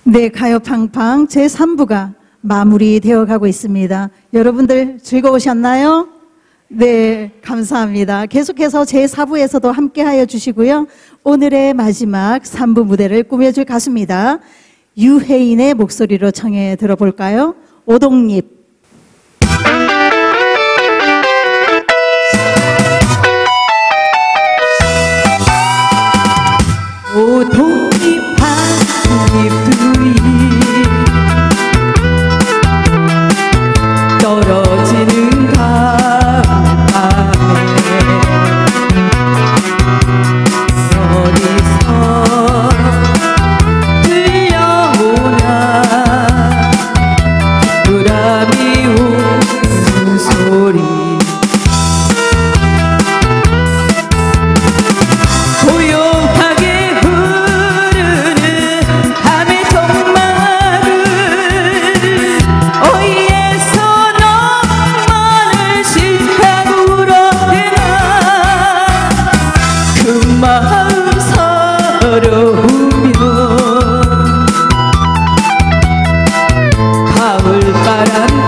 네, 가요팡팡 제3부가 마무리되어 가고 있습니다. 여러분들 즐거우셨나요? 네, 감사합니다. 계속해서 제4부에서도 함께하여 주시고요. 오늘의 마지막 3부 무대를 꾸며줄 가수입니다. 유혜인의 목소리로 청해 들어볼까요? 오동잎. 오동잎 한 잎들이 떨어지는 가을밤에 어디서 들려오나 바람이 우는 소리 고요하게 흐르는 밤의 정막을 어이에서 너만을 싫다고 울어대나 그 마음 서러우며 가을바람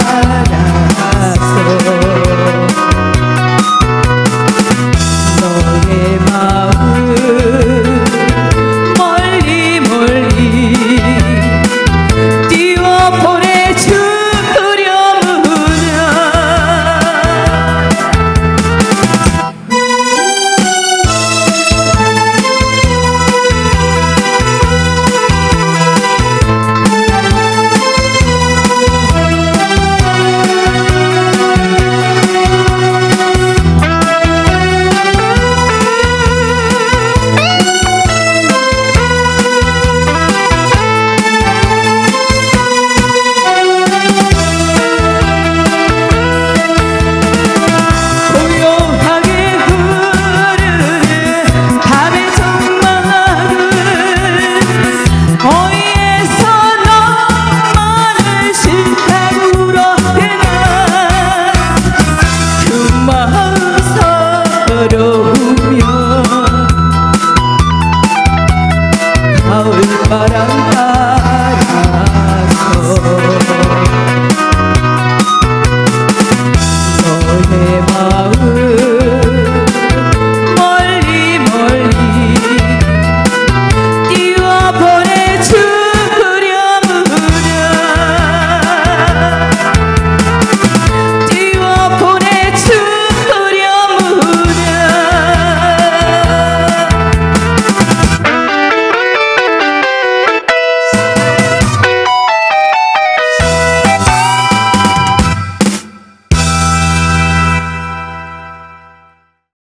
따라서 너의 마음 멀리 멀리 띄워 보내주려무냐 고요하게 흐르는 밤의 정막을 어이에서 너만을 싫다고 울어대나 그 마음 서러우며 가을바람